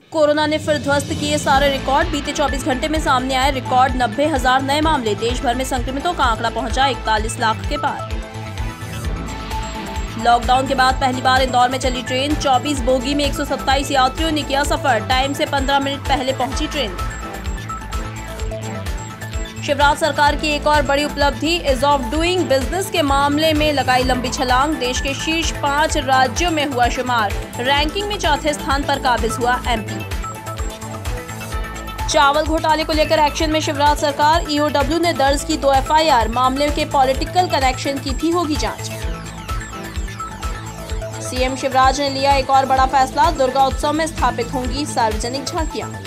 Corona ने फिर ध्वस्त किए सारे रिकॉर्ड। बीते 24 घंटे में सामने आए रिकॉर्ड 90,000 नए मामले। देश भर में संक्रमितों का आंकड़ा पहुंचा 41 लाख के पार। लॉकडाउन के बाद पहली बार इंदौर में चली ट्रेन। 24 बोगी में 127 यात्रियों ने किया सफर। टाइम से 15 मिनट पहले पहुंची ट्रेन। शिवराज सरकार की एक और बड़ी उपलब्धि, इज ऑफ डूइंग बिजनेस के मामले में लगाई लंबी छलांग। देश के शीर्ष 5 राज्यों में हुआ शुमार। रैंकिंग में चौथे स्थान पर काबिज हुआ एमपी। चावल घोटाले को लेकर एक्शन में शिवराज सरकार। ईओडब्ल्यू ने दर्ज की 2 एफआईआर। मामले के पॉलिटिकल कनेक्शन की भी होगी जांच। सीएम शिवराज ने लिया एक और बड़ा फैसला। दुर्गा उत्सव में स्थापित होंगी सार्वजनिक झांकियां।